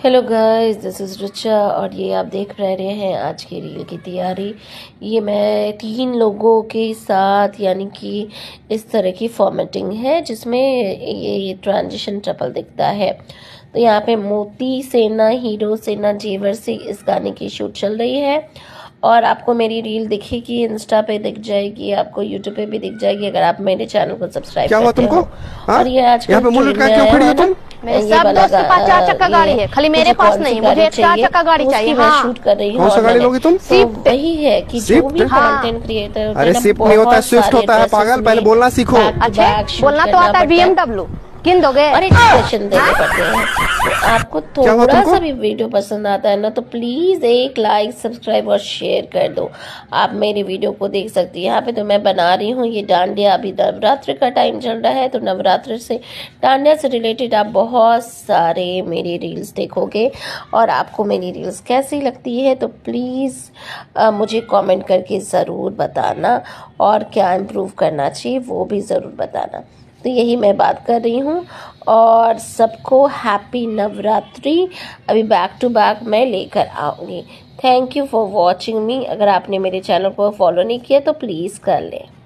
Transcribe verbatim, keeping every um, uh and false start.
Hello guys, this is Richa और ये आप देख रहे हैं आज की रील की तैयारी। ये मैं तीन लोगों के साथ यानी कि इस तरह की फॉर्मेटिंग है जिसमें ये ये ट्रांजिशन ट्रपल दिखता है। तो यहाँ पे मोती सेना हीरो सेना जेवर से इस गाने की शूट चल रही है और आपको मेरी रील दिखेगी, इंस्टा पे दिख जाएगी, आपको यूट्यूब पे भी दिख जाएगी अगर आप मेरे चैनल को सब्सक्राइब क्या हुआ करते तुमको? हो। और ये आज यहाँ पे मुंह लटका क्यों खड़ी हो तुम? मेरे सब दोस्त के पास चार चक्का गाड़ी है, खाली मेरे पास नहीं, मुझे चार चक्का गाड़ी चाहिए। मैं शूट कर रही हूँ। कौन सा गाड़ी लोगी तुम? सिर्फ वही है कि जो भी कंटेंट क्रिएटर, अरे स्विफ्ट नहीं होता है, स्विफ्ट होता है पागल। पहले बोलना सीखो। अच्छा, बोलना तो आता है बी एम डब्ल्यू। किन दोगे? अरे डिस्कशन देने पड़ते हैं। तो आपको थोड़ा सा भी वीडियो पसंद आता है ना तो प्लीज एक लाइक सब्सक्राइब और शेयर कर दो। आप मेरी वीडियो को देख सकती हैं। यहाँ पे तो मैं बना रही हूँ ये डांडिया। अभी नवरात्र का टाइम चल रहा है तो नवरात्र से डांडिया से रिलेटेड आप बहुत सारे मेरी रील्स देखोगे और आपको मेरी रील्स कैसी लगती है तो प्लीज़ मुझे कमेंट करके ज़रूर बताना और क्या इम्प्रूव करना चाहिए वो भी ज़रूर बताना। तो यही मैं बात कर रही हूँ और सबको हैप्पी नवरात्रि अभी बैक टू बैक मैं लेकर आऊँगी। Thank you for watching me. अगर आपने मेरे चैनल को फॉलो नहीं किया तो प्लीज़ कर लें।